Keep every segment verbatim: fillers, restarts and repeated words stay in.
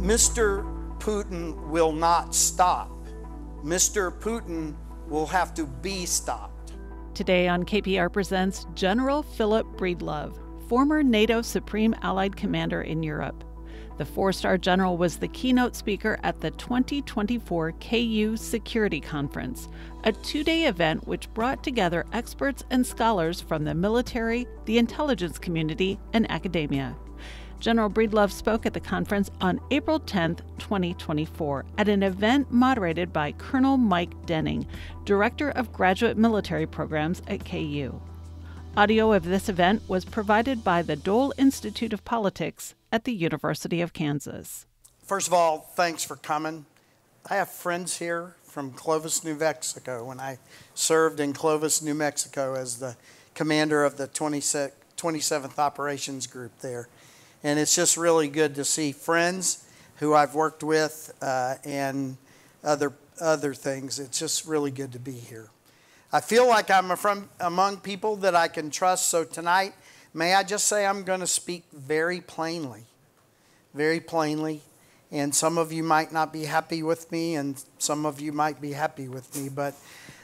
Mister Putin will not stop. Mister Putin will have to be stopped. Today on K P R Presents, General Philip Breedlove, former NATO Supreme Allied Commander in Europe. The four-star general was the keynote speaker at the twenty twenty-four K U Security Conference, a two-day event which brought together experts and scholars from the military, the intelligence community, and academia. General Breedlove spoke at the conference on April tenth, twenty twenty-four, at an event moderated by Colonel Mike Denning, Director of Graduate Military Programs at K U. Audio of this event was provided by the Dole Institute of Politics at the University of Kansas. First of all, thanks for coming. I have friends here from Clovis, New Mexico. When I served in Clovis, New Mexico as the commander of the twenty-seventh Operations Group there. And it's just really good to see friends who I've worked with uh, and other other things. It's just really good to be here. I feel like I'm from among people that I can trust. So tonight, may I just say I'm going to speak very plainly, very plainly. And some of you might not be happy with me, and some of you might be happy with me. But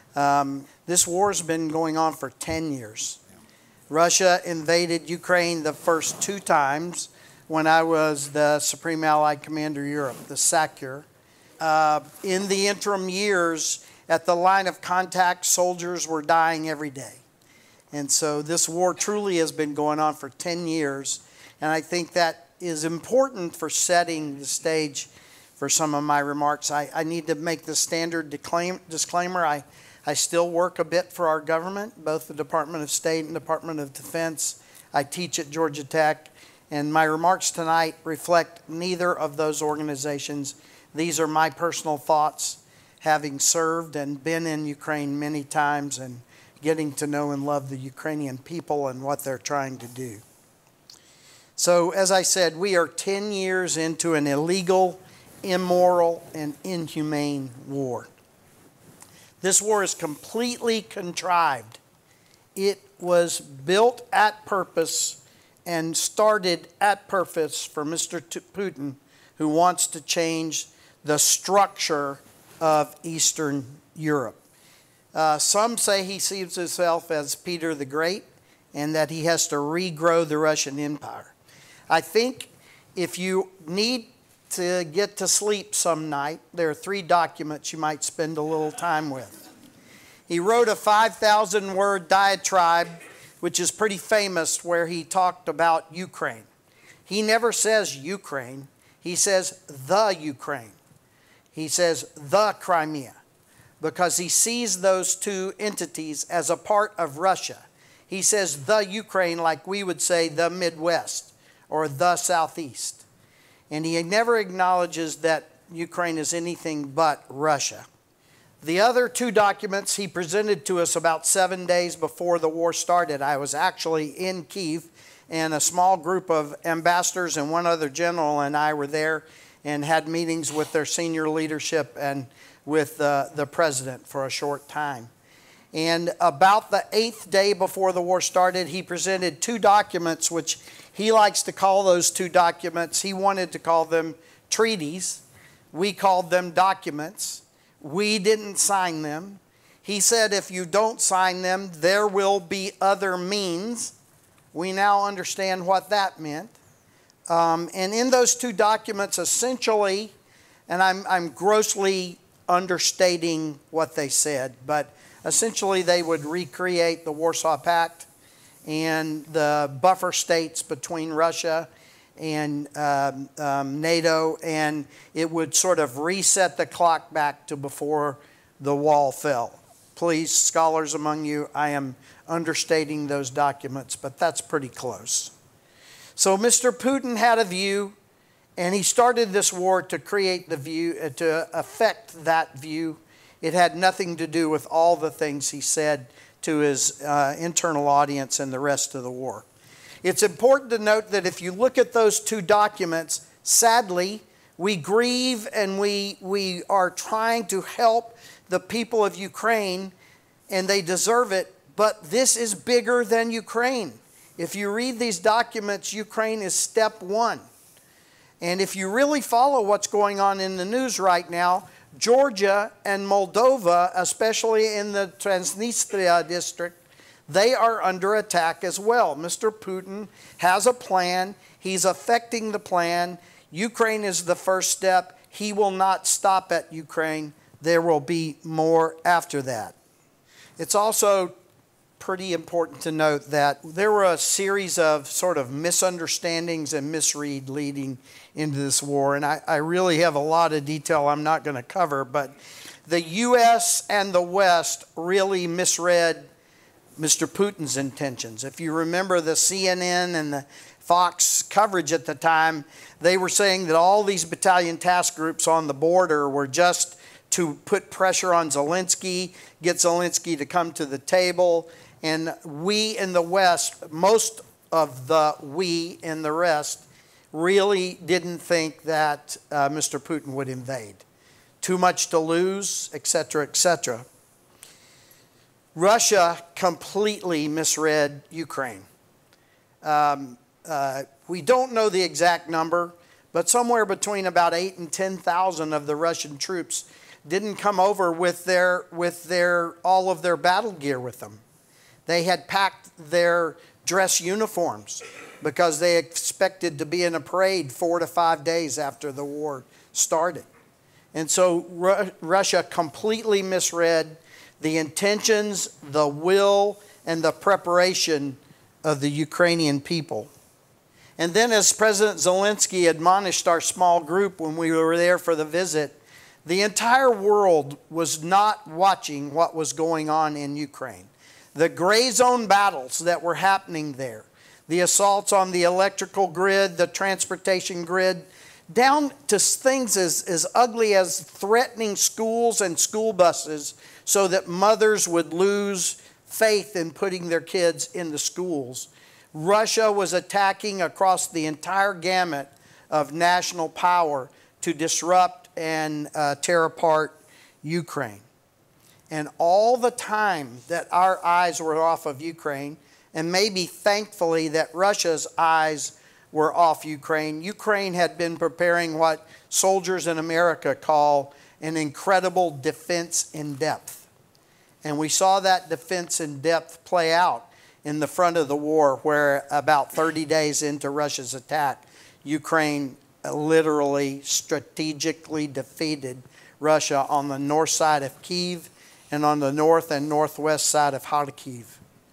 um, this war's been going on for ten years. Russia invaded Ukraine the first two times when I was the Supreme Allied Commander Europe, the S A C E R. Uh, in the interim years, at the line of contact, soldiers were dying every day. And so this war truly has been going on for ten years. And I think that is important for setting the stage for some of my remarks. I, I need to make the standard disclaimer. I I still work a bit for our government, both the Department of State and Department of Defense. I teach at Georgia Tech, and my remarks tonight reflect neither of those organizations. These are my personal thoughts, having served and been in Ukraine many times and getting to know and love the Ukrainian people and what they're trying to do. So, as I said, we are ten years into an illegal, immoral, and inhumane war. This war is completely contrived. It was built at purpose and started at purpose for Mister Putin, who wants to change the structure of Eastern Europe. Uh, some say he sees himself as Peter the Great and that he has to regrow the Russian Empire. I think if you need to get to sleep some night, there are three documents you might spend a little time with. He wrote a five thousand word diatribe, which is pretty famous, where he talked about Ukraine. He never says Ukraine. He says the Ukraine. He says the Crimea, because he sees those two entities as a part of Russia. He says the Ukraine like we would say the Midwest or the Southeast. And he never acknowledges that Ukraine is anything but Russia. The other two documents he presented to us about seven days before the war started. I was actually in Kyiv, and a small group of ambassadors and one other general and I were there and had meetings with their senior leadership and with uh, the president for a short time. And about the eighth day before the war started, he presented two documents, which he likes to call those two documents. He wanted to call them treaties. We called them documents. We didn't sign them. He said, if you don't sign them, there will be other means. We now understand what that meant. Um, and in those two documents, essentially, and I'm, I'm grossly understating what they said, but essentially they would recreate the Warsaw Pact and the buffer states between Russia and um, um, NATO, and it would sort of reset the clock back to before the wall fell. Please, scholars among you, I am understating those documents, but that's pretty close. So Mister Putin had a view, and he started this war to create the view, uh, to affect that view. It had nothing to do with all the things he said to his uh, internal audience and the rest of the war. It's important to note that if you look at those two documents, sadly, we grieve and we, we are trying to help the people of Ukraine, and they deserve it, but this is bigger than Ukraine. If you read these documents, Ukraine is step one. And if you really follow what's going on in the news right now, Georgia and Moldova, especially in the Transnistria district, they are under attack as well. Mister Putin has a plan. He's affecting the plan. Ukraine is the first step. He will not stop at Ukraine. There will be more after that. It's also pretty important to note that there were a series of sort of misunderstandings and misread leading into this war. And I, I really have a lot of detail I'm not going to cover, but the U S and the West really misread Mister Putin's intentions. If you remember the C N N and the Fox coverage at the time, they were saying that all these battalion task groups on the border were just to put pressure on Zelensky, get Zelensky to come to the table. And we in the West, most of the we in the rest, really didn't think that uh, Mister Putin would invade. Too much to lose, et cetera, et cetera. Russia completely misread Ukraine. Um, uh, we don't know the exact number, but somewhere between about eight and ten thousand of the Russian troops didn't come over with their with their all of their battle gear with them. They had packed their dress uniforms because they expected to be in a parade four to five days after the war started. And so Ru- Russia completely misread the intentions, the will, and the preparation of the Ukrainian people. And then, as President Zelensky admonished our small group when we were there for the visit, the entire world was not watching what was going on in Ukraine. The gray zone battles that were happening there, the assaults on the electrical grid, the transportation grid, down to things as, as ugly as threatening schools and school buses so that mothers would lose faith in putting their kids in the schools. Russia was attacking across the entire gamut of national power to disrupt and uh, tear apart Ukraine. And all the time that our eyes were off of Ukraine, and maybe thankfully that Russia's eyes were off Ukraine, Ukraine had been preparing what soldiers in America call an incredible defense in depth. And we saw that defense in depth play out in the front of the war, where about thirty days into Russia's attack, Ukraine literally strategically defeated Russia on the north side of Kyiv and on the north and northwest side of Kharkiv.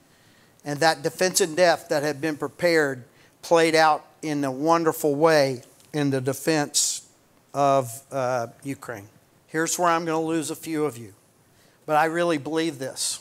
And that defense in depth that had been prepared played out in a wonderful way in the defense of uh, Ukraine. Here's where I'm going to lose a few of you, but I really believe this.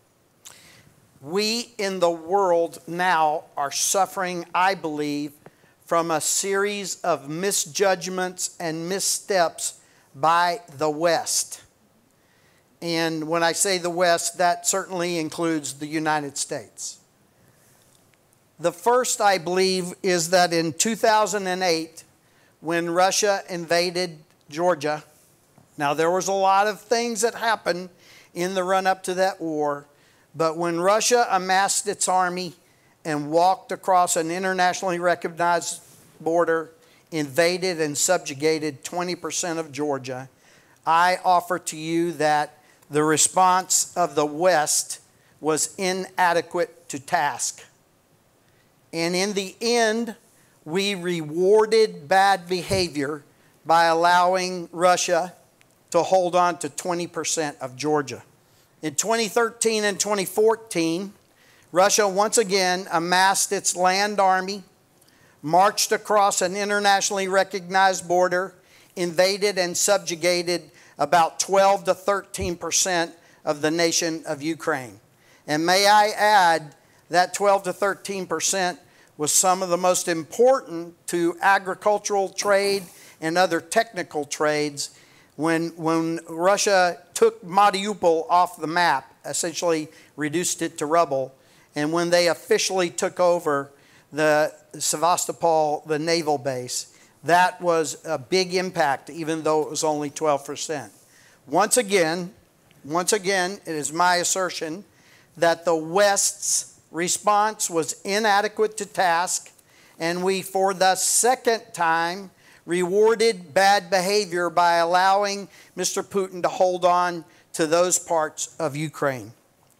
We in the world now are suffering, I believe, from a series of misjudgments and missteps by the West. And when I say the West, that certainly includes the United States. The first, I believe, is that in two thousand eight, when Russia invaded Georgia, now there was a lot of things that happened in the run-up to that war, but when Russia amassed its army and walked across an internationally recognized border, invaded and subjugated twenty percent of Georgia, I offer to you that the response of the West was inadequate to task. And in the end, we rewarded bad behavior by allowing Russia to hold on to twenty percent of Georgia. In twenty thirteen and twenty fourteen, Russia once again amassed its land army, marched across an internationally recognized border, invaded and subjugated about twelve to thirteen percent of the nation of Ukraine. And may I add, that twelve to thirteen percent was some of the most important to agricultural trade and other technical trades. When, when Russia took Mariupol off the map, essentially reduced it to rubble, and when they officially took over the Sevastopol, the naval base, that was a big impact, even though it was only twelve percent. Once again, once again, it is my assertion that the West's response was inadequate to task, and we, for the second time, rewarded bad behavior by allowing Mister Putin to hold on to those parts of Ukraine.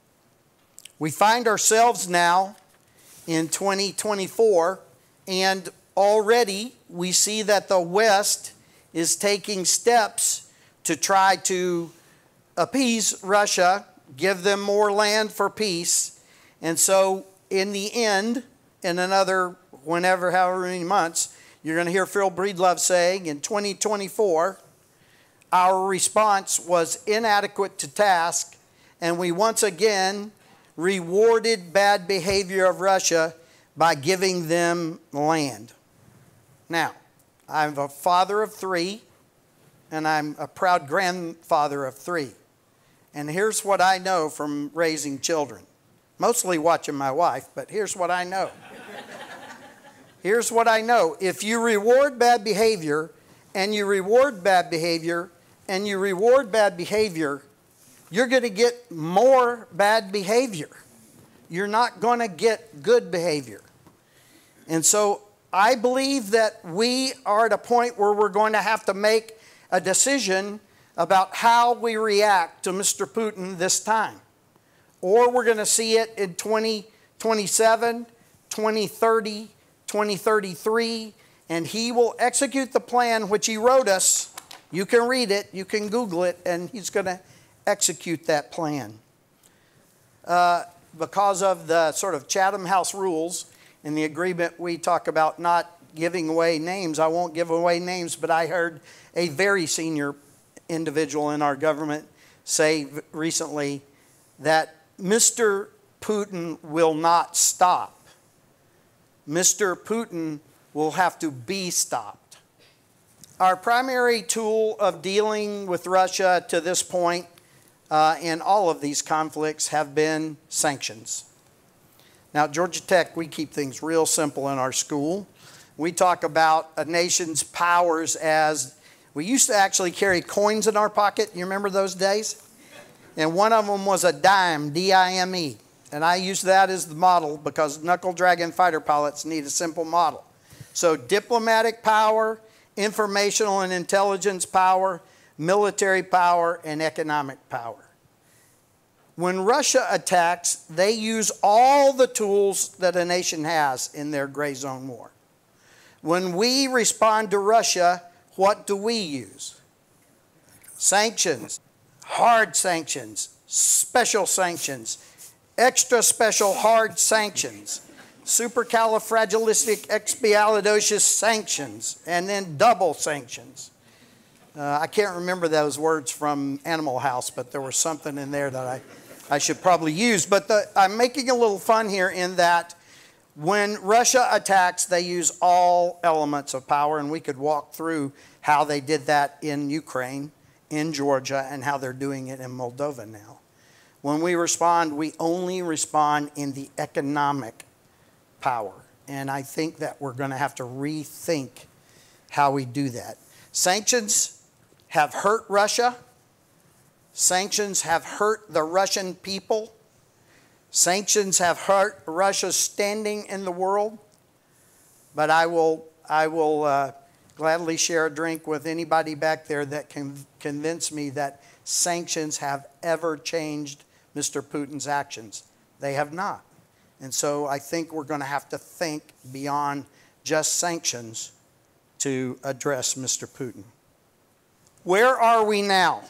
We find ourselves now in twenty twenty-four, and already we see that the West is taking steps to try to appease Russia, give them more land for peace. And so in the end, in another whenever, however many months, you're going to hear Philip Breedlove saying in twenty twenty-four, our response was inadequate to task, and we once again rewarded bad behavior of Russia by giving them land. Now, I'm a father of three, and I'm a proud grandfather of three. And here's what I know from raising children. Mostly watching my wife, but here's what I know. Here's what I know. If you reward bad behavior, and you reward bad behavior, and you reward bad behavior, you're going to get more bad behavior. You're not going to get good behavior. And so I believe that we are at a point where we're going to have to make a decision about how we react to Mister Putin this time. Or we're going to see it in twenty twenty-seven, twenty thirty, twenty thirty-three, and he will execute the plan which he wrote us. You can read it, you can Google it, and he's going to execute that plan. Uh, because of the sort of Chatham House rules and the agreement, we talk about not giving away names. I won't give away names, but I heard a very senior individual in our government say recently that Mister Putin will not stop. Mister Putin will have to be stopped. Our primary tool of dealing with Russia to this point uh, in all of these conflicts have been sanctions. Now, at Georgia Tech, we keep things real simple in our school. We talk about a nation's powers as, we used to actually carry coins in our pocket. You remember those days? And one of them was a dime, D I M E. And I use that as the model because knuckle dragon fighter pilots need a simple model. So diplomatic power, informational and intelligence power, military power, and economic power. When Russia attacks, they use all the tools that a nation has in their gray zone war. When we respond to Russia, what do we use? Sanctions, hard sanctions, special sanctions, extra special hard sanctions, supercalifragilisticexpialidocious sanctions, and then double sanctions. Uh, I can't remember those words from Animal House, but there was something in there that I, I should probably use. But the, I'm making a little fun here in that when Russia attacks, they use all elements of power, and we could walk through how they did that in Ukraine, in Georgia, and how they're doing it in Moldova now. When we respond, we only respond in the economic power. And I think that we're going to have to rethink how we do that. Sanctions have hurt Russia. Sanctions have hurt the Russian people. Sanctions have hurt Russia's standing in the world. But I will, I will uh, gladly share a drink with anybody back there that can convince me that sanctions have ever changed Mister Putin's actions. They have not. And so I think we're going to have to think beyond just sanctions to address Mister Putin. Where are we now?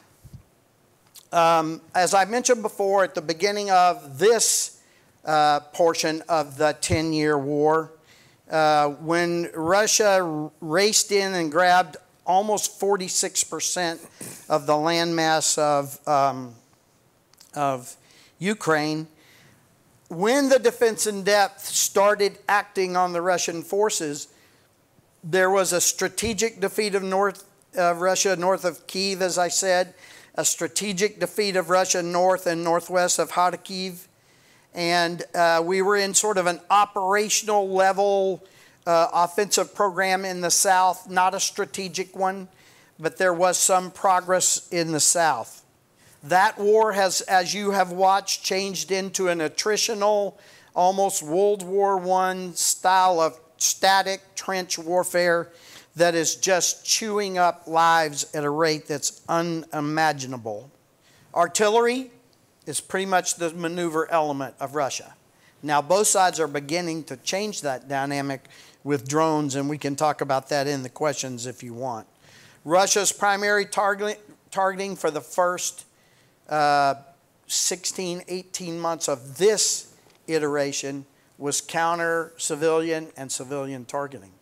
Um, as I mentioned before, at the beginning of this uh, portion of the ten-year war, uh, when Russia raced in and grabbed almost forty-six percent of the landmass of, um, of Ukraine, when the defense in depth started acting on the Russian forces, there was a strategic defeat of North uh, Russia, north of Kyiv, as I said, a strategic defeat of Russia north and northwest of Kharkiv, and uh, we were in sort of an operational level uh, offensive program in the south, not a strategic one, but there was some progress in the south. That war has, as you have watched, changed into an attritional, almost World War One style of static trench warfare that is just chewing up lives at a rate that's unimaginable. Artillery is pretty much the maneuver element of Russia. Now, both sides are beginning to change that dynamic with drones, and we can talk about that in the questions if you want. Russia's primary target, targeting for the first uh, sixteen, eighteen months of this iteration was counter-civilian and civilian targeting.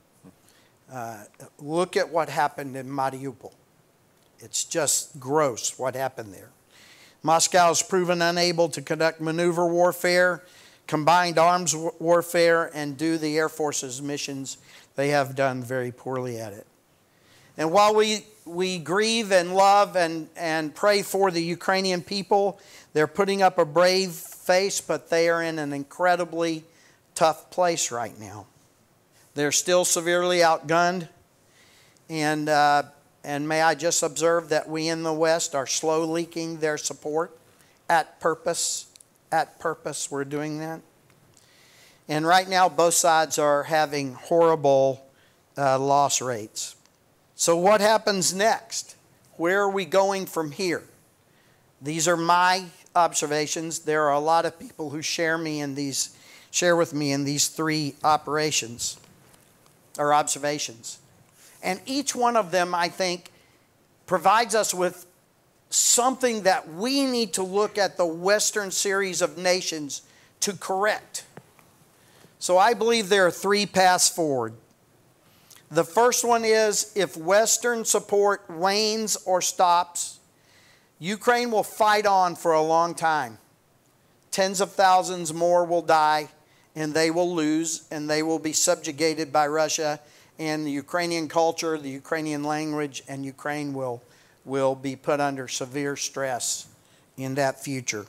Uh, look at what happened in Mariupol. It's just gross what happened there. Moscow has proven unable to conduct maneuver warfare, combined arms warfare, and do the Air Force's missions. They have done very poorly at it. And while we, we grieve and love and, and pray for the Ukrainian people, they're putting up a brave face, but they are in an incredibly tough place right now. They're still severely outgunned. And, uh, and may I just observe that we in the West are slow leaking their support at purpose. At purpose, we're doing that. And right now, both sides are having horrible uh, loss rates. So what happens next? Where are we going from here? These are my observations. There are a lot of people who share me in these, share with me in these three operations or observations. And each one of them, I think, provides us with something that we need to look at the Western series of nations to correct. So I believe there are three paths forward. The first one is if Western support wanes or stops, Ukraine will fight on for a long time. Tens of thousands more will die, and they will lose, and they will be subjugated by Russia and the Ukrainian culture, the Ukrainian language, and Ukraine will, will be put under severe stress in that future.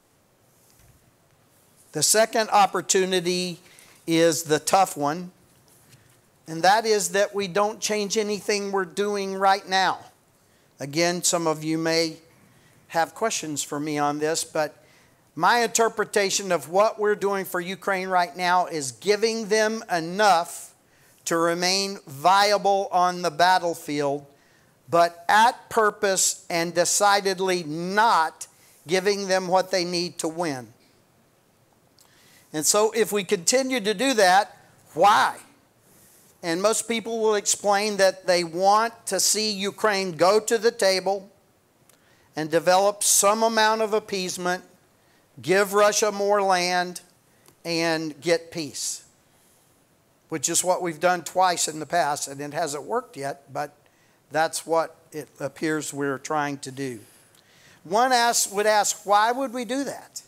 The second opportunity is the tough one, and that is that we don't change anything we're doing right now. Again, some of you may have questions for me on this, but my interpretation of what we're doing for Ukraine right now is giving them enough to remain viable on the battlefield, but at purpose and decidedly not giving them what they need to win. And so if we continue to do that, why? And most people will explain that they want to see Ukraine go to the table and develop some amount of appeasement, give Russia more land, and get peace, which is what we've done twice in the past, and it hasn't worked yet, but that's what it appears we're trying to do. One ask, would ask, why would we do that?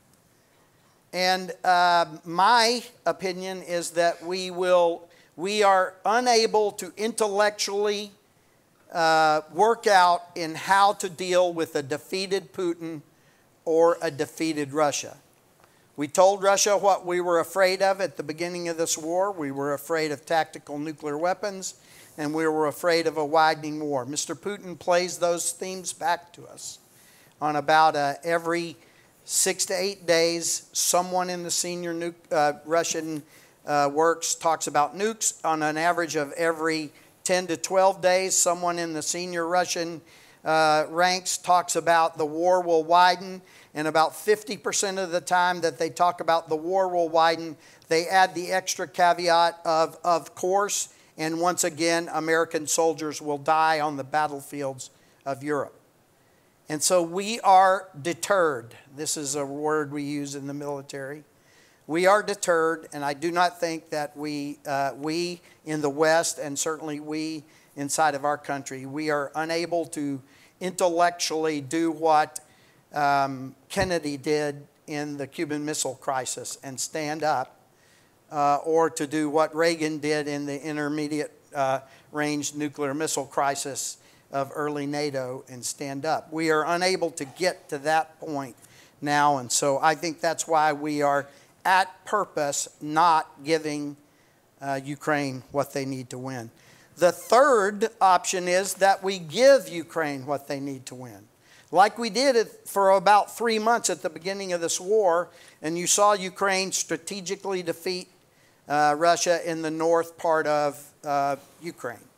And uh, my opinion is that we will, we are unable to intellectually uh, work out in how to deal with a defeated Putin or a defeated Russia. We told Russia what we were afraid of at the beginning of this war. We were afraid of tactical nuclear weapons, and we were afraid of a widening war. Mister Putin plays those themes back to us on about uh, every six to eight days. Someone in the senior nuke, uh, Russian uh, works talks about nukes. On an average of every ten to twelve days, someone in the senior Russian uh, ranks talks about the war will widen. And about fifty percent of the time that they talk about the war will widen, they add the extra caveat of, of course, and once again, American soldiers will die on the battlefields of Europe. And so we are deterred. This is a word we use in the military. We are deterred, and I do not think that we, uh, we in the West, and certainly we inside of our country, we are unable to intellectually do what um, Kennedy did in the Cuban Missile Crisis and stand up, uh, or to do what Reagan did in the intermediate uh, range nuclear missile crisis of early NATO and stand up. We are unable to get to that point now, and so I think that's why we are at purpose not giving uh, Ukraine what they need to win. The third option is that we give Ukraine what they need to win. Like we did it for about three months at the beginning of this war, and you saw Ukraine strategically defeat uh, Russia in the north part of uh, Ukraine.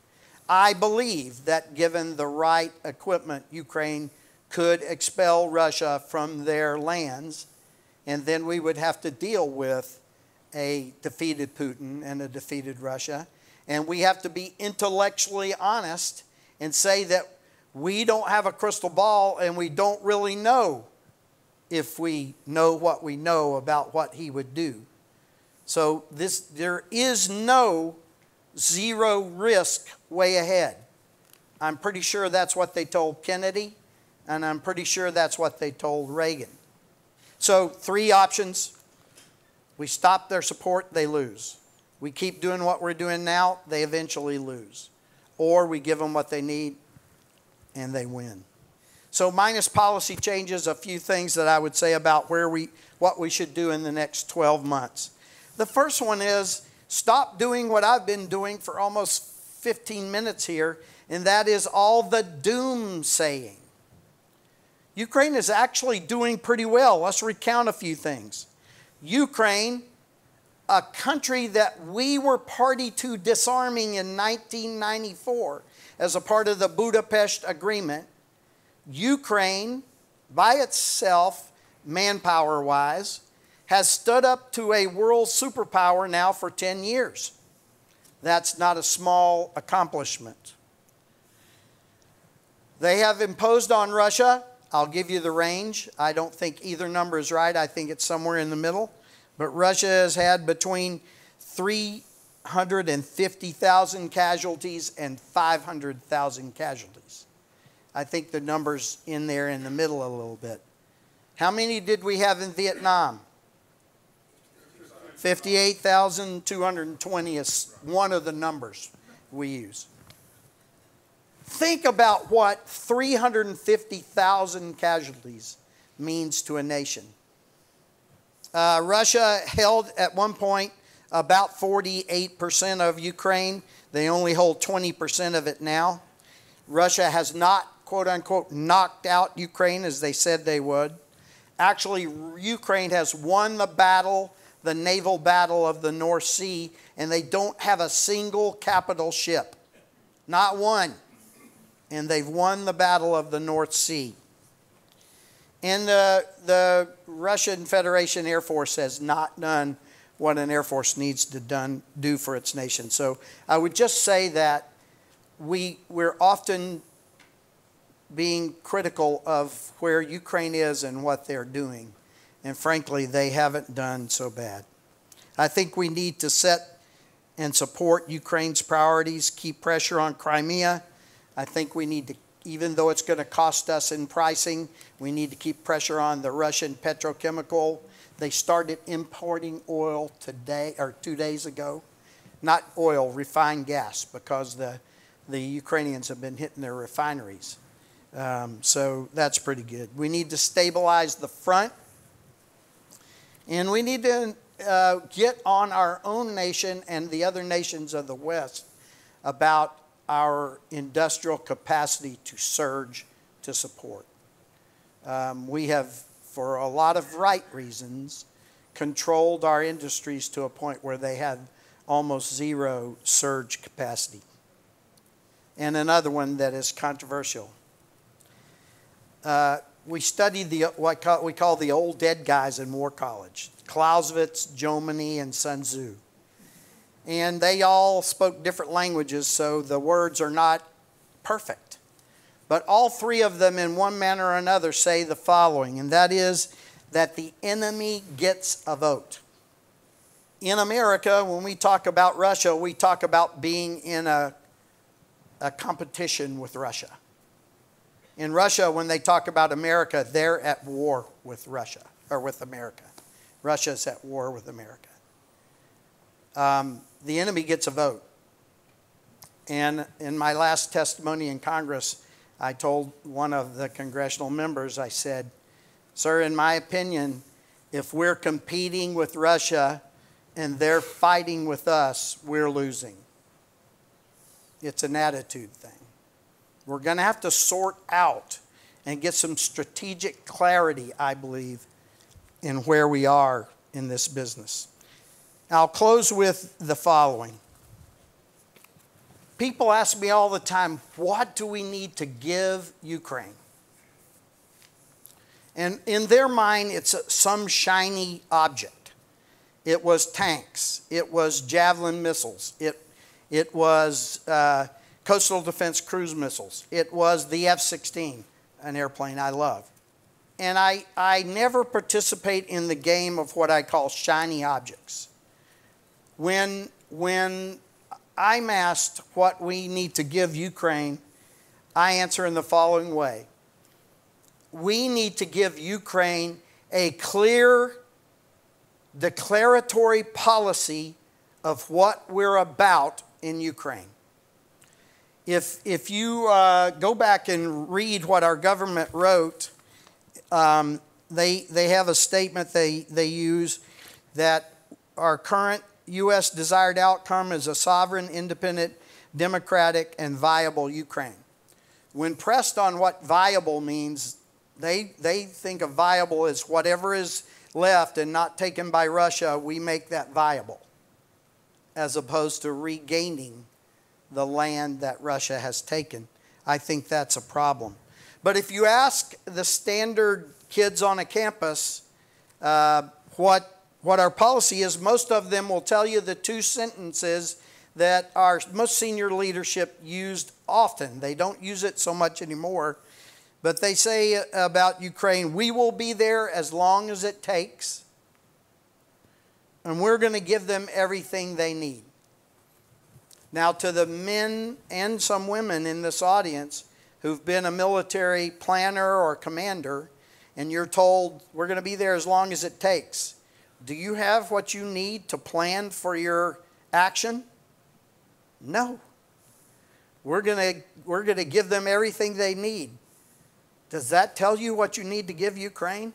I believe that given the right equipment, Ukraine could expel Russia from their lands, and then we would have to deal with a defeated Putin and a defeated Russia. And we have to be intellectually honest and say that we don't have a crystal ball and we don't really know if we know what we know about what he would do. So this, there is no zero risk way ahead. I'm pretty sure that's what they told Kennedy, and I'm pretty sure that's what they told Reagan. So three options. We stop their support, they lose. We keep doing what we're doing now, they eventually lose. Or we give them what they need, and they win. So minus policy changes, a few things that I would say about where we, what we should do in the next twelve months. The first one is stop doing what I've been doing for almost fifteen minutes here, and that is all the doom-saying. Ukraine is actually doing pretty well. Let's recount a few things. Ukraine, a country that we were party to disarming in nineteen ninety-four as a part of the Budapest Agreement, Ukraine, by itself, manpower-wise, has stood up to a world superpower now for ten years. That's not a small accomplishment. They have imposed on Russia, I'll give you the range. I don't think either number is right. I think it's somewhere in the middle. But Russia has had between three hundred fifty thousand casualties and five hundred thousand casualties. I think the number's in there in the middle a little bit. How many did we have in Vietnam? fifty-eight thousand two hundred twenty is one of the numbers we use. Think about what three hundred fifty thousand casualties means to a nation. Uh, Russia held at one point about forty-eight percent of Ukraine. They only hold twenty percent of it now. Russia has not, quote unquote, knocked out Ukraine as they said they would. Actually, Ukraine has won the battle, the naval battle of the North Sea, and they don't have a single capital ship. Not one. And they've won the battle of the North Sea. And the, the Russian Federation Air Force has not done what an Air Force needs to done, do for its nation. So I would just say that we, we're often being critical of where Ukraine is and what they're doing. And frankly, they haven't done so bad. I think we need to set and support Ukraine's priorities, keep pressure on Crimea. I think we need to, even though it's going to cost us in pricing, we need to keep pressure on the Russian petrochemical. They started importing oil today or two days ago. Not oil, refined gas, because the, the Ukrainians have been hitting their refineries. Um, so that's pretty good. We need to stabilize the front. And we need to uh, get on our own nation and the other nations of the West about our industrial capacity to surge to support. Um, we have, for a lot of right reasons, controlled our industries to a point where they had almost zero surge capacity. And another one that is controversial. Uh, we studied the, what we call the old dead guys in war college. Clausewitz, Jomini, and Sun Tzu. And they all spoke different languages, so the words are not perfect. But all three of them, in one manner or another, say the following, and that is that the enemy gets a vote. In America, when we talk about Russia, we talk about being in a, a competition with Russia. In Russia, when they talk about America, they're at war with Russia, or with America. Russia's at war with America. Um, the enemy gets a vote. And in my last testimony in Congress, I told one of the congressional members, I said, sir, in my opinion, if we're competing with Russia and they're fighting with us, we're losing. It's an attitude thing. We're going to have to sort out and get some strategic clarity, I believe, in where we are in this business. I'll close with the following. people ask me all the time, what do we need to give Ukraine? And in their mind, it's a, some shiny object. It was tanks. It was Javelin missiles. It, it was uh, coastal defense cruise missiles. It was the F sixteen, an airplane I love. And I, I never participate in the game of what I call shiny objects. When, when I'm asked what we need to give Ukraine, I answer in the following way. We need to give Ukraine a clear, declaratory policy of what we're about in Ukraine. If, if you uh, go back and read what our government wrote, um, they, they have a statement they, they use that our current U S desired outcome is a sovereign, independent, democratic, and viable Ukraine. When pressed on what viable means, they, they think of viable as whatever is left and not taken by Russia, we make that viable, as opposed to regaining the land that Russia has taken. I think that's a problem. But if you ask the standard kids on a campus uh, what, what our policy is, most of them will tell you the two sentences that our most senior leadership used often. They don't use it so much anymore. But they say about Ukraine, we will be there as long as it takes, and we're going to give them everything they need. Now, to the men and some women in this audience who've been a military planner or commander, and you're told, we're going to be there as long as it takes, do you have what you need to plan for your action? No. We're going to, we're going to give them everything they need. Does that tell you what you need to give Ukraine?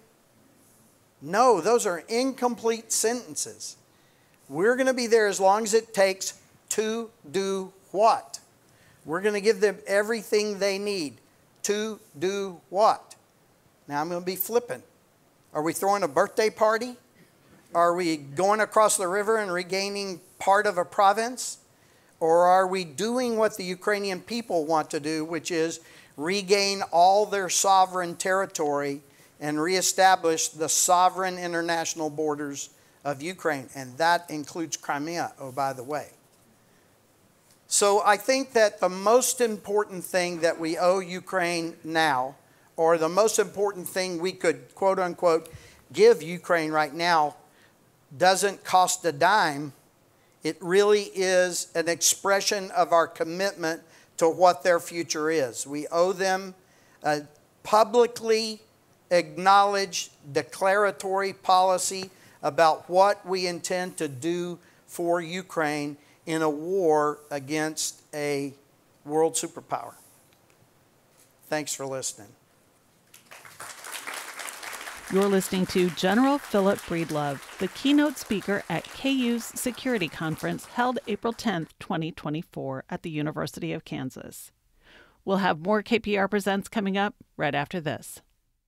No, those are incomplete sentences. We're going to be there as long as it takes to do what? We're going to give them everything they need. To do what? Now I'm going to be flippant. Are we throwing a birthday party? Are we going across the river and regaining part of a province? Or are we doing what the Ukrainian people want to do, which is regain all their sovereign territory and reestablish the sovereign international borders of Ukraine? And that includes Crimea, oh, by the way. So I think that the most important thing that we owe Ukraine now, or the most important thing we could, quote unquote, give Ukraine right now, doesn't cost a dime. It really is an expression of our commitment to what their future is. We owe them a publicly acknowledged declaratory policy about what we intend to do for Ukraine in a war against a world superpower. Thanks for listening. You're listening to General Philip Breedlove, the keynote speaker at K U's Security Conference held April tenth, twenty twenty-four at the University of Kansas. We'll have more K P R Presents coming up right after this.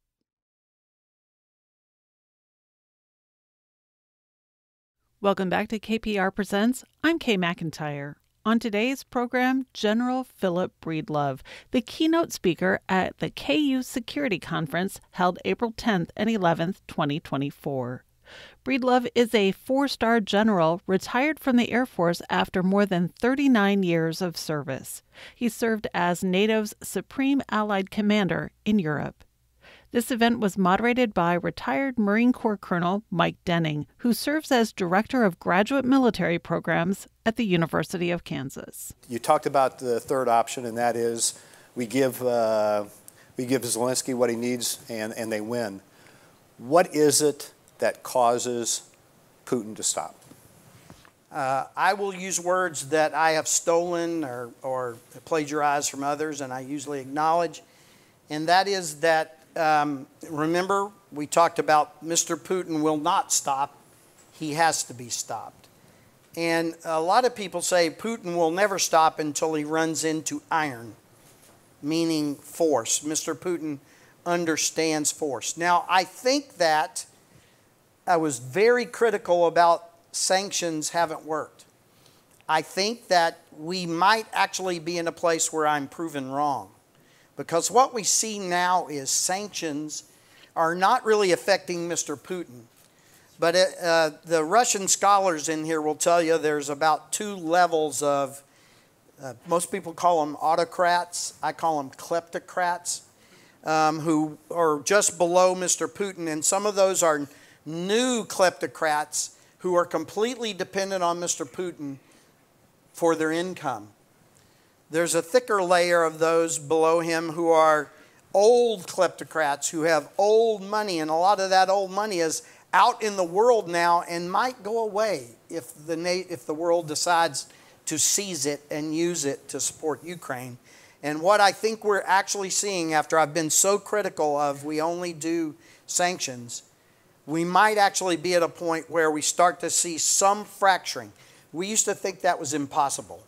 Welcome back to K P R Presents. I'm Kay McIntyre. On today's program, General Philip Breedlove, the keynote speaker at the K U Security Conference held April tenth and eleventh, twenty twenty-four. Breedlove is a four-star general retired from the Air Force after more than thirty-nine years of service. He served as NATO's Supreme Allied Commander in Europe. This event was moderated by retired Marine Corps Colonel Mike Denning, who serves as Director of Graduate Military Programs at the University of Kansas. You talked about the third option, and that is we give, uh, we give Zelensky what he needs, and, and they win. What is it that causes Putin to stop? Uh, I will use words that I have stolen or, or plagiarized from others, and I usually acknowledge, and that is that Um, remember, we talked about Mister Putin will not stop. He has to be stopped. And a lot of people say Putin will never stop until he runs into iron, meaning force. Mister Putin understands force. Now, I think that I was very critical about sanctions haven't worked. I think that we might actually be in a place where I'm proven wrong. Because what we see now is sanctions are not really affecting Mister Putin. But it, uh, the Russian scholars in here will tell you there's about two levels of, uh, most people call them autocrats, I call them kleptocrats, um, who are just below Mister Putin. And some of those are new kleptocrats who are completely dependent on Mister Putin for their income. There's a thicker layer of those below him who are old kleptocrats who have old money, and a lot of that old money is out in the world now and might go away if the, if the world decides to seize it and use it to support Ukraine. And what I think we're actually seeing, after I've been so critical of we only do sanctions, we might actually be at a point where we start to see some fracturing. We used to think that was impossible.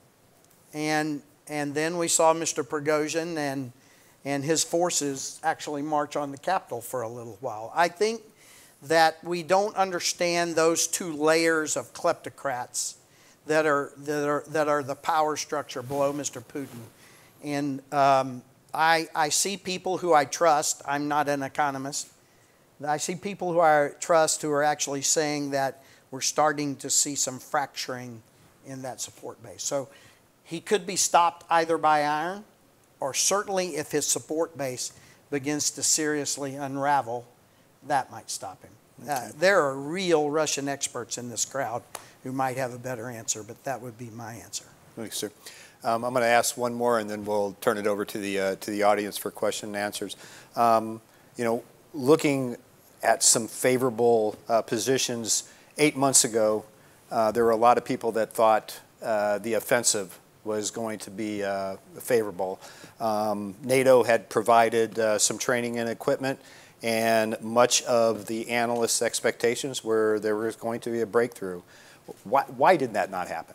And, and then we saw Mister Prigozhin and, and his forces actually march on the Capitol for a little while. I think that we don't understand those two layers of kleptocrats that are, that are, that are the power structure below Mister Putin. And um, I, I see people who I trust. I'm not an economist. I see people who I trust who are actually saying that we're starting to see some fracturing in that support base. So he could be stopped either by iron, or certainly if his support base begins to seriously unravel, that might stop him. Okay. Uh, there are real Russian experts in this crowd who might have a better answer, but that would be my answer. Thanks, sir. Um, I'm going to ask one more, and then we'll turn it over to the uh, to the audience for question and answers. Um, you know, looking at some favorable uh, positions eight months ago, uh, there were a lot of people that thought uh, the offensive was going to be uh, favorable. Um, NATO had provided uh, some training and equipment, and much of the analysts' expectations were there was going to be a breakthrough. Why, why did that not happen?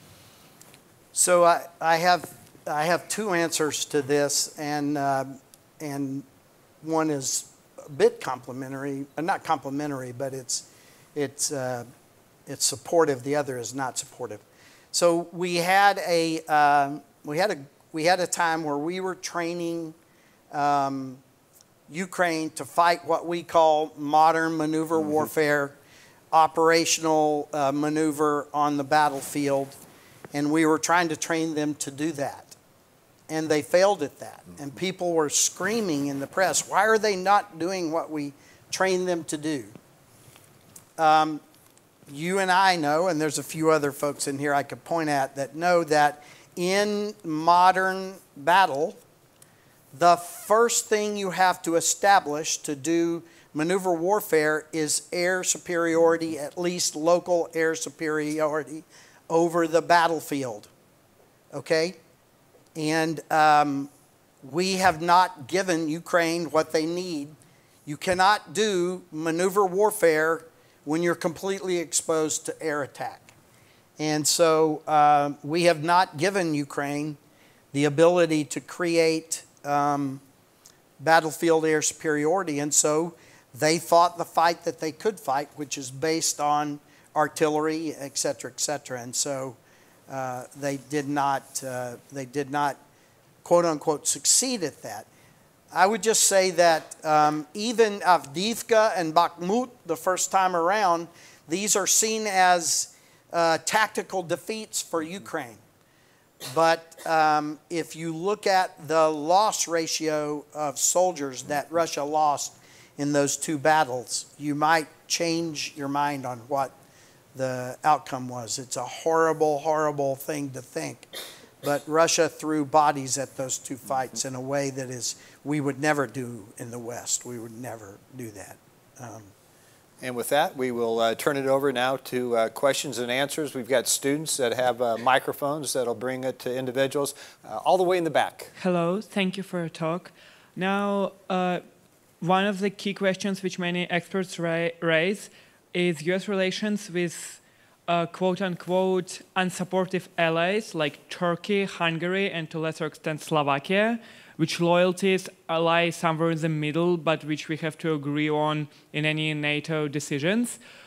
So I, I have I have two answers to this, and uh, and one is a bit complimentary, uh, not complimentary, but it's it's uh, it's supportive. The other is not supportive. So we had a um, we had a we had a time where we were training um, Ukraine to fight what we call modern maneuver mm-hmm. warfare, operational uh, maneuver on the battlefield. And we were trying to train them to do that. And they failed at that. And people were screaming in the press, why are they not doing what we trained them to do? Um, you and I know, and there's a few other folks in here I could point at that know that in modern battle, the first thing you have to establish to do maneuver warfare is air superiority, at least local air superiority, over the battlefield, okay? And um, we have not given Ukraine what they need. You cannot do maneuver warfare when you're completely exposed to air attack. And so uh, we have not given Ukraine the ability to create um, battlefield air superiority. And so they fought the fight that they could fight, which is based on artillery, et cetera, et cetera. And so uh, they did not, uh, they did not, quote unquote, succeed at that. I would just say that um, even Avdiivka and Bakhmut, the first time around, these are seen as uh, tactical defeats for Ukraine. But um, if you look at the loss ratio of soldiers that Russia lost in those two battles, you might change your mind on what the outcome was. It's a horrible, horrible thing to think. But Russia threw bodies at those two fights in a way that is we would never do in the West. We would never do that. Um, and with that, we will uh, turn it over now to uh, questions and answers. We've got students that have uh, microphones that'll bring it to individuals uh, all the way in the back. Hello, thank you for your talk. Now, uh, one of the key questions which many experts ra raise is U S relations with uh, quote-unquote unsupportive allies like Turkey, Hungary, and to a lesser extent Slovakia, which loyalties lie somewhere in the middle, but which we have to agree on in any NATO decisions.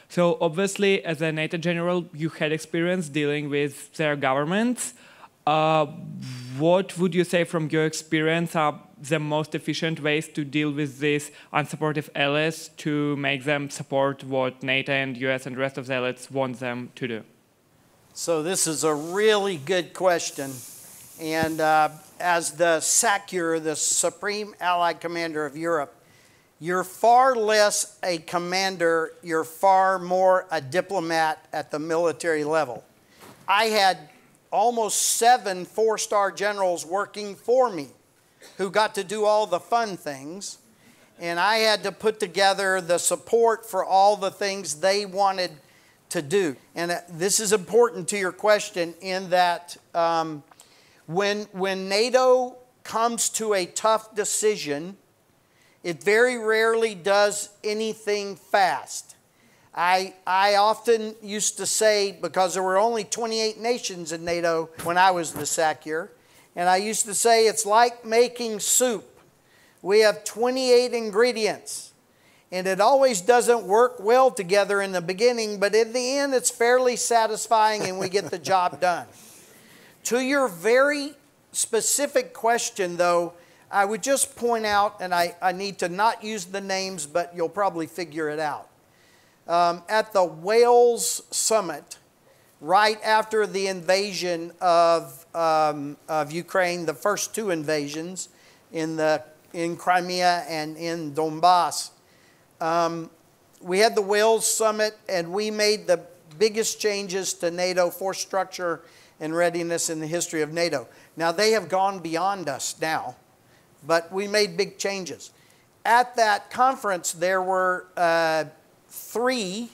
So obviously, as a NATO general, you had experience dealing with their governments. Uh, what would you say from your experience are the most efficient ways to deal with these unsupportive allies to make them support what NATO and U S and the rest of the allies want them to do? So this is a really good question. And uh, as the S A C E R, the Supreme Allied Commander of Europe, you're far less a commander, you're far more a diplomat at the military level. I had almost seven four-star generals working for me who got to do all the fun things, and I had to put together the support for all the things they wanted to do. And this is important to your question in that um, when, when NATO comes to a tough decision, it very rarely does anything fast. I, I often used to say, because there were only twenty-eight nations in NATO when I was the S A C E R, and I used to say it's like making soup. We have twenty-eight ingredients, and it always doesn't work well together in the beginning, but in the end it's fairly satisfying and we get the job done. To your very specific question though, I would just point out, and I, I need to not use the names, but you'll probably figure it out. Um, at the Wales summit, right after the invasion of, um, of Ukraine, the first two invasions in, the, in Crimea and in Donbass, um, we had the Wales summit and we made the biggest changes to NATO force structure and readiness in the history of NATO. Now they have gone beyond us now, but we made big changes. At that conference, there were uh, three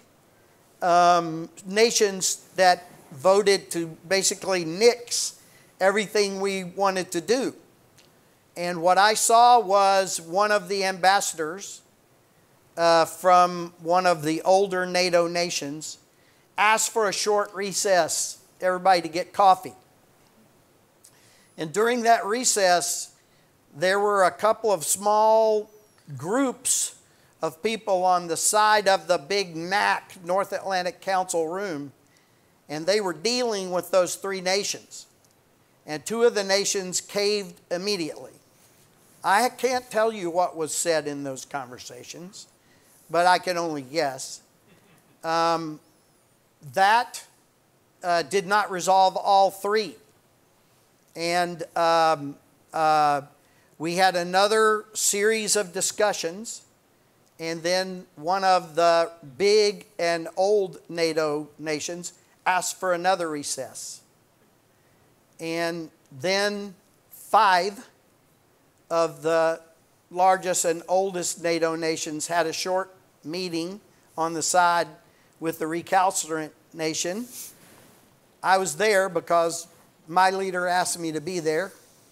um, nations that voted to basically nix everything we wanted to do. And what I saw was one of the ambassadors uh, from one of the older NATO nations asked for a short recess, everybody to get coffee. And during that recess, there were a couple of small groups of people on the side of the big N A C, North Atlantic Council room, and they were dealing with those three nations. And two of the nations caved immediately. I can't tell you what was said in those conversations, but I can only guess. Um, that uh, did not resolve all three. And um, uh, we had another series of discussions, and then one of the big and old NATO nations asked for another recess. And then five of the largest and oldest NATO nations had a short meeting on the side with the recalcitrant nation. I was there because my leader asked me to be there.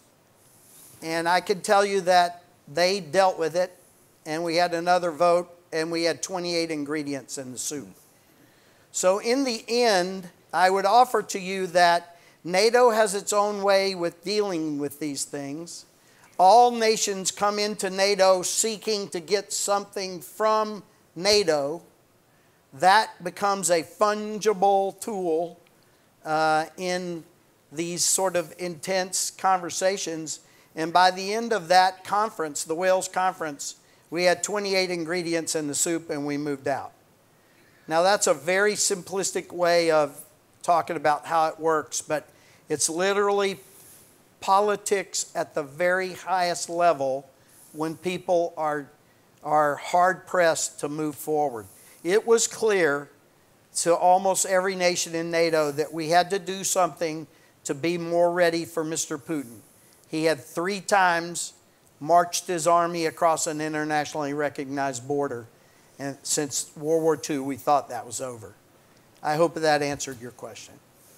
And I can tell you that they dealt with it, and we had another vote, and we had twenty-eight ingredients in the soup. So in the end, I would offer to you that NATO has its own way with dealing with these things. All nations come into NATO seeking to get something from NATO. That becomes a fungible tool uh, in these sort of intense conversations. And by the end of that conference, the Wales conference, we had twenty-eight ingredients in the soup and we moved out. Now that's a very simplistic way of talking about how it works, but it's literally politics at the very highest level when people are, are hard-pressed to move forward. It was clear to almost every nation in NATO that we had to do something to be more ready for Mister Putin. He had three times marched his army across an internationally recognized border. And since World War Two, we thought that was over. I hope that answered your question.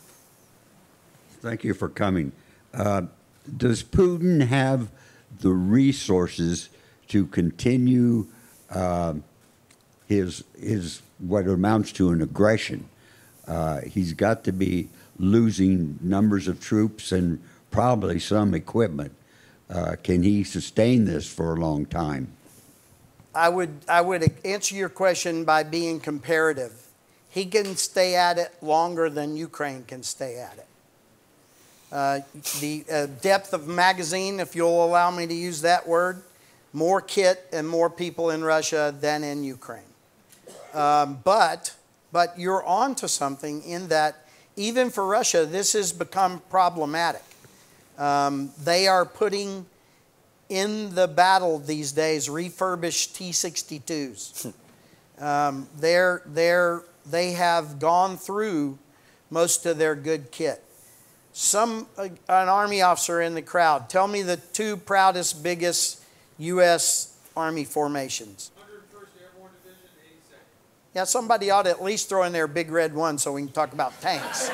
Thank you for coming. Uh, does Putin have the resources to continue uh, his, his what amounts to an aggression? Uh, he's got to be losing numbers of troops and probably some equipment. Uh, can he sustain this for a long time? I would, I would answer your question by being comparative. he can stay at it longer than Ukraine can stay at it. Uh, the uh, depth of magazine, if you'll allow me to use that word, more kit and more people in Russia than in Ukraine. Um, but, but you're on to something in that even for Russia, this has become problematic. Um, they are putting in the battle these days refurbished T sixty-twos. um, they're, they're, they have gone through most of their good kit. Some, uh, an Army officer in the crowd, tell me the two proudest, biggest U S Army formations. one hundred first Airborne Division, eighty-second. Yeah, somebody ought to at least throw in their big red one so we can talk about tanks.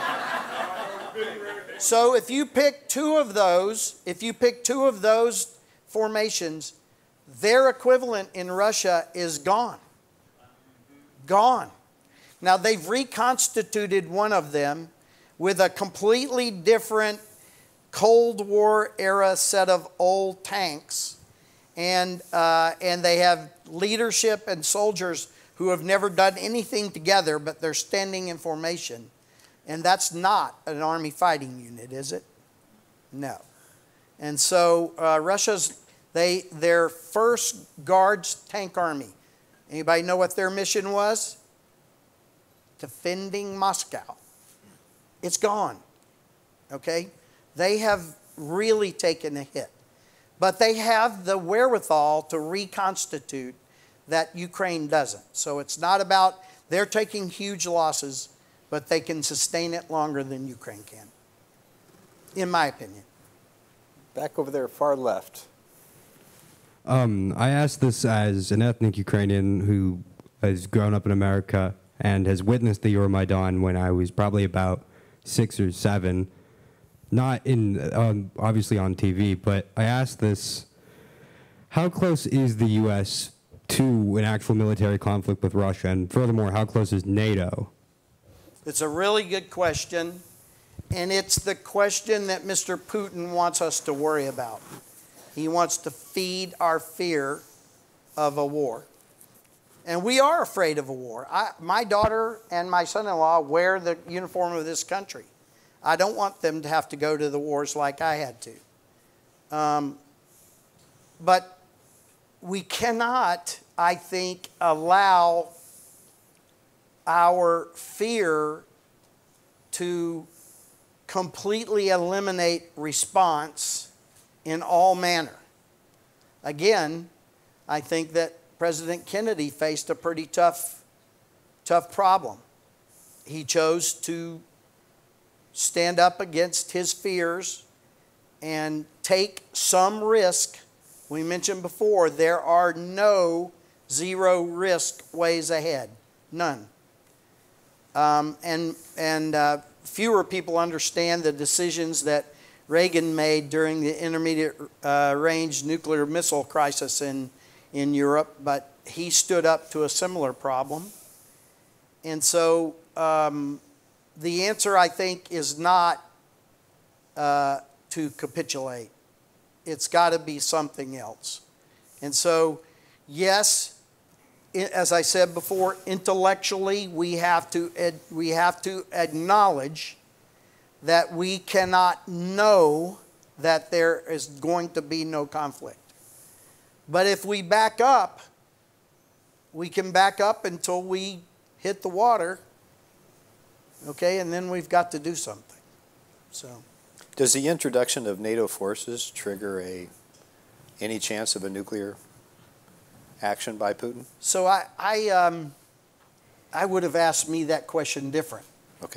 So if you pick two of those, if you pick two of those formations, their equivalent in Russia is gone. Gone. Now they've reconstituted one of them with a completely different Cold War era set of old tanks. And, uh, and they have leadership and soldiers who have never done anything together, but they're standing in formation. And that's not an Army fighting unit, is it? No. And so uh, Russia's, they, their first Guards Tank Army, anybody know what their mission was? Defending Moscow. It's gone, okay? They have really taken a hit. But they have the wherewithal to reconstitute that Ukraine doesn't. So it's not about, they're taking huge losses, but they can sustain it longer than Ukraine can, in my opinion. Back over there, far left. Um, I asked this as an ethnic Ukrainian who has grown up in America and has witnessed the Euromaidan when I was probably about six or seven. Not in, um, obviously on T V, but I asked this, how close is the U S to an actual military conflict with Russia? And furthermore, how close is NATO? It's a really good question, and it's the question that Mister Putin wants us to worry about. He wants to feed our fear of a war. And we are afraid of a war. I, my daughter and my son-in-law wear the uniform of this country. I don't want them to have to go to the wars like I had to. Um, but we cannot, I think, allow our fear to completely eliminate response in all manner. Again, I think that President Kennedy faced a pretty tough, tough problem. He chose to stand up against his fears and take some risk. We mentioned before, there are no zero risk ways ahead. None. Um, and and uh, fewer people understand the decisions that Reagan made during the intermediate uh, range nuclear missile crisis in, in Europe, but he stood up to a similar problem. And so um, the answer, I think, is not uh, to capitulate. It's got to be something else. And so, yes, as I said before, intellectually, we have to ad, we have to acknowledge that we cannot know that there is going to be no conflict. But if we back up, we can back up until we hit the water, okay, and then we've got to do something. So, does the introduction of NATO forces trigger a any chance of a nuclear action by Putin? So I, I, um, I would have asked me that question different. Okay.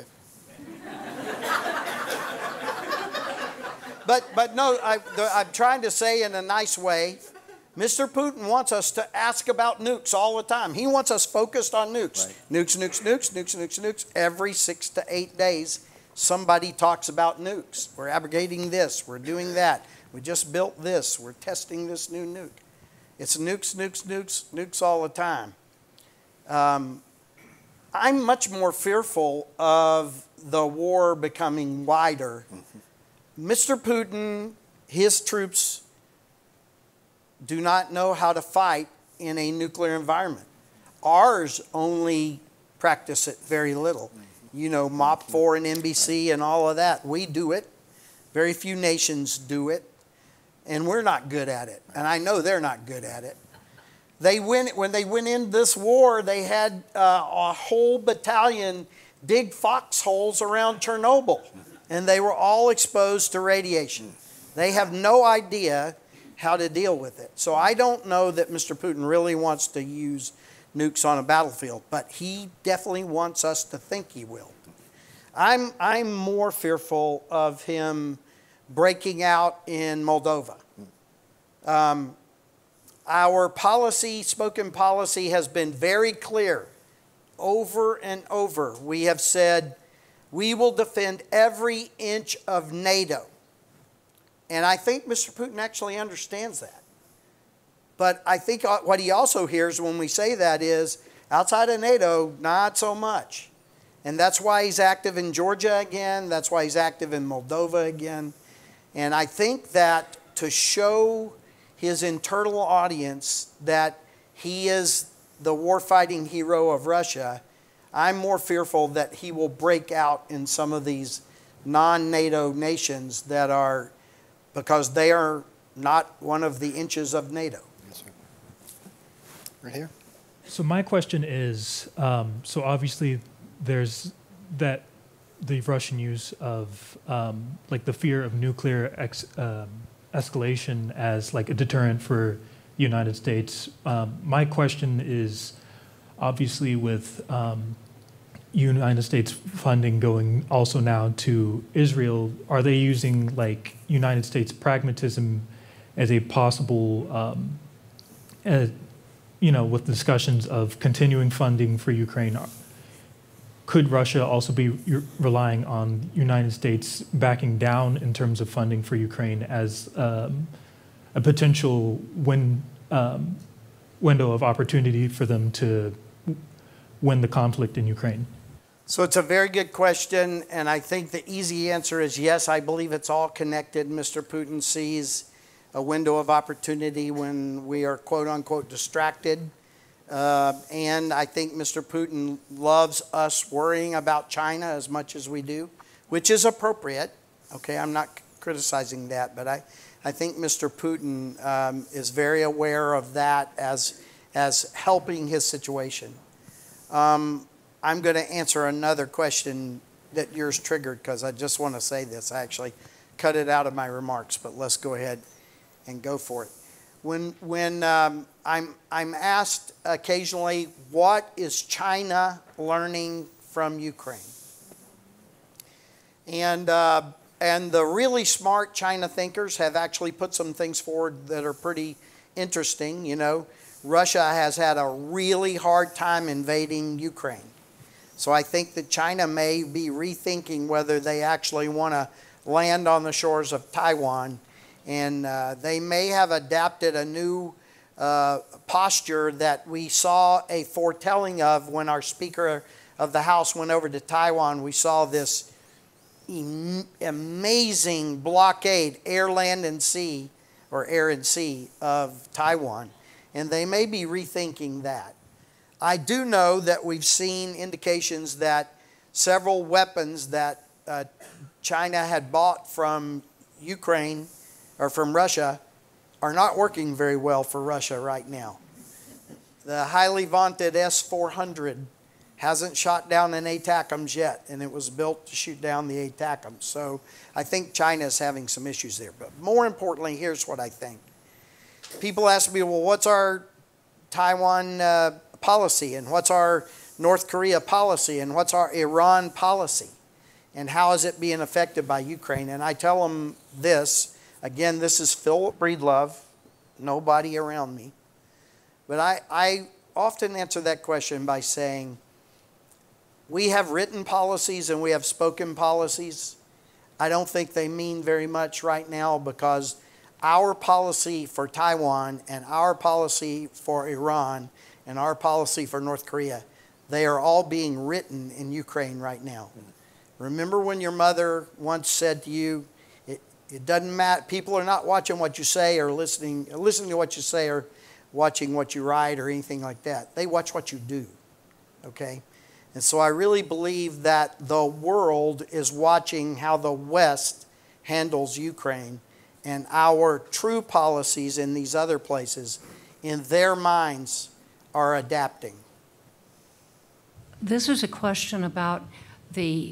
But, but no, I, the, I'm trying to say in a nice way, Mister Putin wants us to ask about nukes all the time. He wants us focused on nukes. Right. Nukes, nukes, nukes, nukes, nukes, nukes. Every six to eight days, somebody talks about nukes. We're abrogating this. We're doing that. We just built this. We're testing this new nuke. It's nukes, nukes, nukes, nukes all the time. Um, I'm much more fearful of the war becoming wider. Mm-hmm. Mister Putin, his troops do not know how to fight in a nuclear environment. Ours only practice it very little. You know, M O P four and N B C and all of that, we do it. Very few nations do it, and we're not good at it. And I know they're not good at it. They went, when they went in this war, they had uh, a whole battalion dig foxholes around Chernobyl, and they were all exposed to radiation. They have no idea how to deal with it. So I don't know that Mister Putin really wants to use nukes on a battlefield, but he definitely wants us to think he will. I'm, I'm more fearful of him breaking out in Moldova. Um, our policy, spoken policy, has been very clear over and over. We have said we will defend every inch of NATO. And I think Mister Putin actually understands that. But I think what he also hears when we say that is, outside of NATO, not so much. And that's why he's active in Georgia again. That's why he's active in Moldova again. And I think that to show his internal audience that he is the warfighting hero of Russia, I'm more fearful that he will break out in some of these non-NATO nations that are, because they are not one of the inches of NATO. Yes, sir. Right here. So my question is, um, so obviously there's that the Russian use of um, like the fear of nuclear ex, um, escalation as like a deterrent for the United States. Um, my question is, obviously with um, United States funding going also now to Israel, are they using like United States pragmatism as a possible, um, uh, you know, with discussions of continuing funding for Ukraine? Could Russia also be relying on United States backing down in terms of funding for Ukraine as um, a potential win, um, window of opportunity for them to win the conflict in Ukraine? So it's a very good question, and I think the easy answer is yes, I believe it's all connected. Mister Putin sees a window of opportunity when we are quote-unquote distracted. Uh, and I think Mister Putin loves us worrying about China as much as we do, which is appropriate. Okay, I'm not criticizing that, but I, I think Mister Putin um, is very aware of that as, as helping his situation. Um, I'm going to answer another question that yours triggered because I just want to say this. I actually cut it out of my remarks, but let's go ahead and go for it. When, when um, I'm, I'm asked occasionally, what is China learning from Ukraine? And, uh, and the really smart China thinkers have actually put some things forward that are pretty interesting. You know, Russia has had a really hard time invading Ukraine. So I think that China may be rethinking whether they actually want to land on the shores of Taiwan. And uh, they may have adapted a new uh, posture that we saw a foretelling of when our Speaker of the House went over to Taiwan. We saw this amazing blockade, air, land, and sea, or air and sea, of Taiwan. And they may be rethinking that. I do know that we've seen indications that several weapons that uh, China had bought from Ukraine or from Russia are not working very well for Russia right now. The highly vaunted S four hundred hasn't shot down an ATACMS yet, and it was built to shoot down the ATACMS. So I think China is having some issues there. But more importantly, here's what I think. People ask me, well, what's our Taiwan uh, policy, and what's our North Korea policy, and what's our Iran policy, and how is it being affected by Ukraine? And I tell them this. Again, this is Philip Breedlove, nobody around me. But I, I often answer that question by saying, we have written policies and we have spoken policies. I don't think they mean very much right now because our policy for Taiwan and our policy for Iran and our policy for North Korea, they are all being written in Ukraine right now. Remember when your mother once said to you, it doesn't matter. People are not watching what you say or listening, listening to what you say or watching what you write or anything like that. They watch what you do, okay? And so I really believe that the world is watching how the West handles Ukraine, and our true policies in these other places, in their minds, are adapting. This is a question about the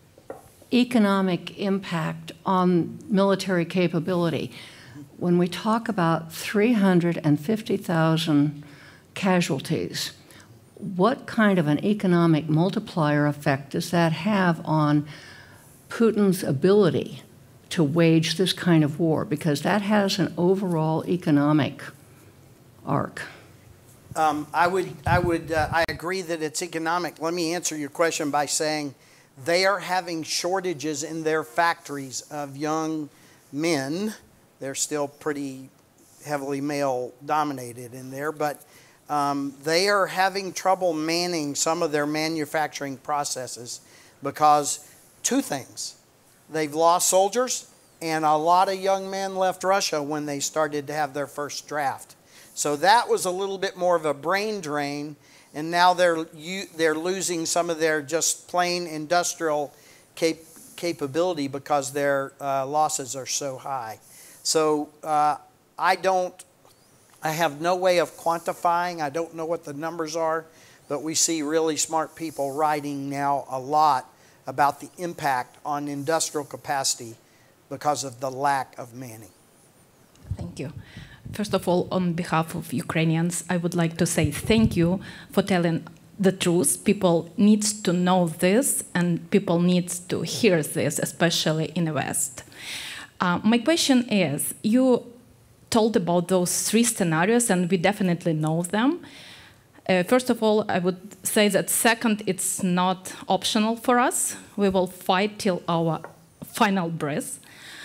economic impact on military capability. When we talk about three hundred fifty thousand casualties, what kind of an economic multiplier effect does that have on Putin's ability to wage this kind of war? Because that has an overall economic arc. Um, I would, I would, uh, I agree that it's economic. Let me answer your question by saying they are having shortages in their factories of young men. They're still pretty heavily male dominated in there, but um, they are having trouble manning some of their manufacturing processes because two things. They've lost soldiers, and a lot of young men left Russia when they started to have their first draft. So that was a little bit more of a brain drain, and now they're you, they're losing some of their just plain industrial cap capability because their uh, losses are so high. So uh, I don't, I have no way of quantifying. I don't know what the numbers are, but we see really smart people writing now a lot about the impact on industrial capacity because of the lack of manning. Thank you. First of all, on behalf of Ukrainians, I would like to say thank you for telling the truth. People need to know this, and people need to hear this, especially in the West. Uh, my question is, you told about those three scenarios, and we definitely know them. Uh, first of all, I would say that second, it's not optional for us. We will fight till our final breath.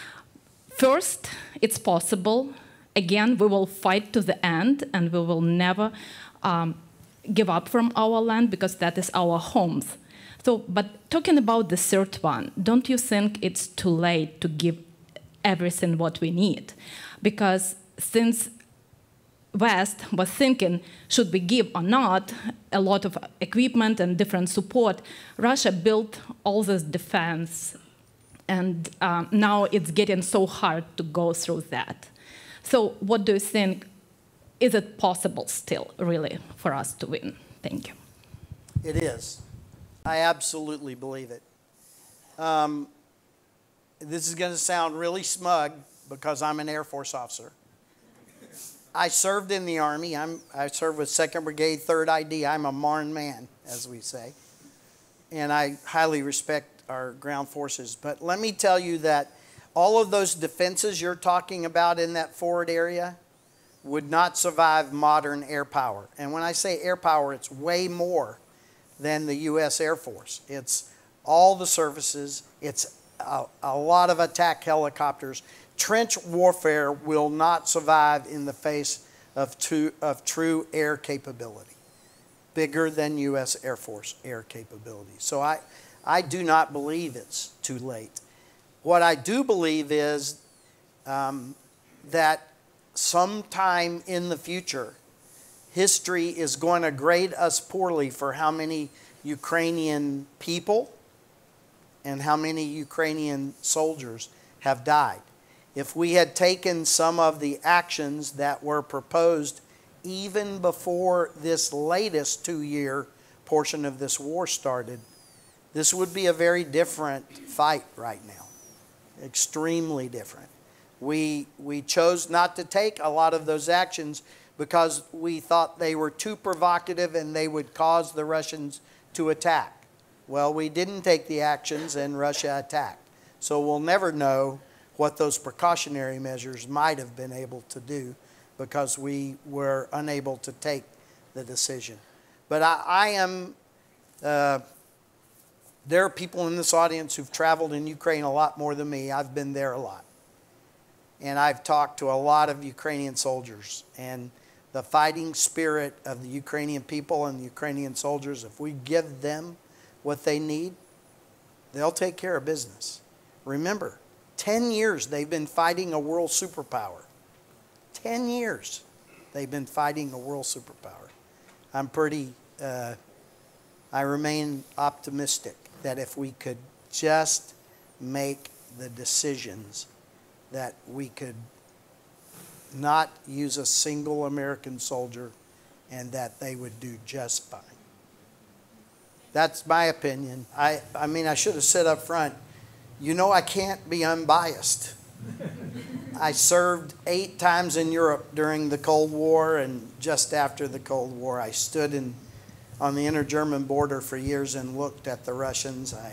First, it's possible. Again, we will fight to the end, and we will never um, give up from our land because that is our homes. So, but talking about the third one, don't you think it's too late to give everything what we need? Because since West was thinking, should we give or not, a lot of equipment and different support, Russia built all this defense, and um, now it's getting so hard to go through that. So what do you think, is it possible still, really, for us to win? Thank you. It is. I absolutely believe it. Um, this is going to sound really smug because I'm an Air Force officer. I served in the Army. I'm, I served with second Brigade, third I D. I'm a Marne man, as we say. And I highly respect our ground forces. But let me tell you that all of those defenses you're talking about in that forward area would not survive modern air power. And when I say air power, it's way more than the U S Air Force. It's all the services. It's a, a lot of attack helicopters. Trench warfare will not survive in the face of, two, of true air capability, bigger than U S Air Force air capability. So I, I do not believe it's too late. What I do believe is um, that sometime in the future, history is going to grade us poorly for how many Ukrainian people and how many Ukrainian soldiers have died. If we had taken some of the actions that were proposed even before this latest two-year portion of this war started, this would be a very different fight right now. Extremely different. We, we chose not to take a lot of those actions because we thought they were too provocative and they would cause the Russians to attack. Well, we didn't take the actions and Russia attacked. So we'll never know what those precautionary measures might have been able to do because we were unable to take the decision. But I, I am... Uh, There are people in this audience who've traveled in Ukraine a lot more than me. I've been there a lot. And I've talked to a lot of Ukrainian soldiers. And the fighting spirit of the Ukrainian people and the Ukrainian soldiers, if we give them what they need, they'll take care of business. Remember, ten years they've been fighting a world superpower. ten years they've been fighting a world superpower. I'm pretty... Uh, I remain optimistic that if we could just make the decisions, that we could not use a single American soldier and that they would do just fine. That's my opinion. I, I mean, I should have said up front, you know I can't be unbiased. I served eight times in Europe during the Cold War and just after the Cold War. I stood in, on the inter-German border for years and looked at the Russians. I,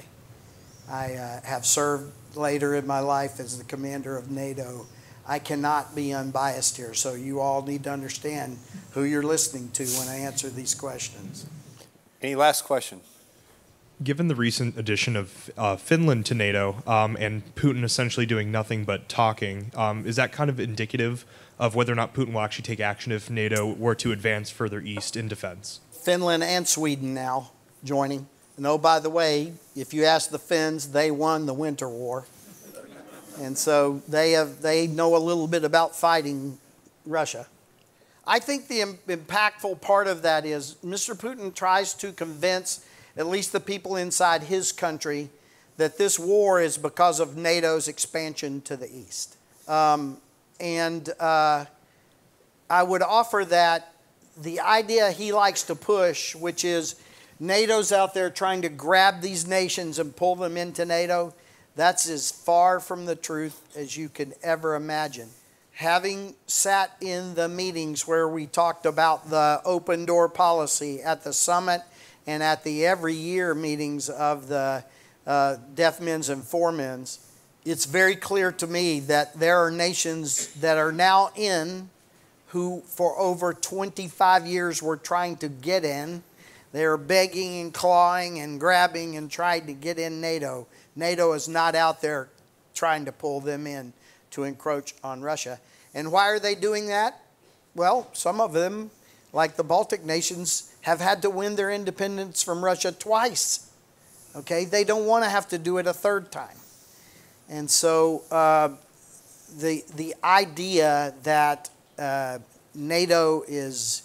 I uh, have served later in my life as the commander of NATO. I cannot be unbiased here, so you all need to understand who you're listening to when I answer these questions. Any last question? Given the recent addition of uh, Finland to NATO um, and Putin essentially doing nothing but talking, um, is that kind of indicative of whether or not Putin will actually take action if NATO were to advance further east in defense? Finland and Sweden now joining. And oh, by the way, if you ask the Finns, they won the Winter War. And so they have they know a little bit about fighting Russia. I think the im- impactful part of that is Mister Putin tries to convince at least the people inside his country that this war is because of NATO's expansion to the east. Um, and uh, I would offer that the idea he likes to push, which is NATO's out there trying to grab these nations and pull them into NATO, that's as far from the truth as you could ever imagine. Having sat in the meetings where we talked about the open door policy at the summit and at the every year meetings of the uh, deaf men's and foremens, it's very clear to me that there are nations that are now in who for over twenty-five years were trying to get in. They are begging and clawing and grabbing and trying to get in NATO. NATO is not out there trying to pull them in to encroach on Russia. And why are they doing that? Well, some of them, like the Baltic nations, have had to win their independence from Russia twice. Okay, they don't want to have to do it a third time. And so uh, the, the idea that uh, NATO is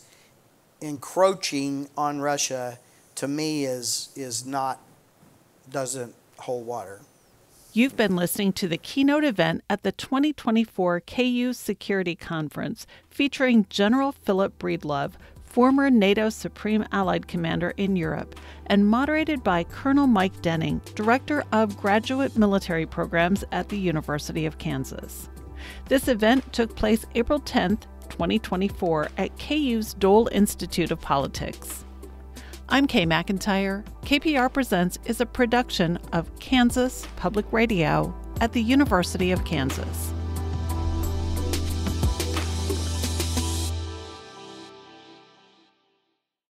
encroaching on Russia, to me, is, is not, doesn't hold water. You've been listening to the keynote event at the twenty twenty-four K U Security Conference featuring General Philip Breedlove, former NATO Supreme Allied Commander in Europe, and moderated by Colonel Mike Denning, Director of Graduate Military Programs at the University of Kansas. This event took place April tenth, twenty twenty-four at K U's Dole Institute of Politics. I'm Kay McIntyre. K P R Presents is a production of Kansas Public Radio at the University of Kansas.